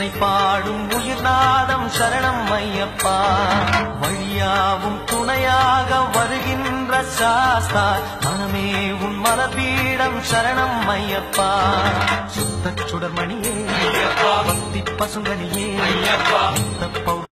என்னை பாடும் உயிர்நாதம் சரணம் ஐயப்பா. வழியாவும் துணையாக வருகின்ற சாஸ்தா, மனமே உன் மலபீடம் சரணம் ஐயப்பா. சுத்த சுடர்மணியே பக்தி பசுங்கனியே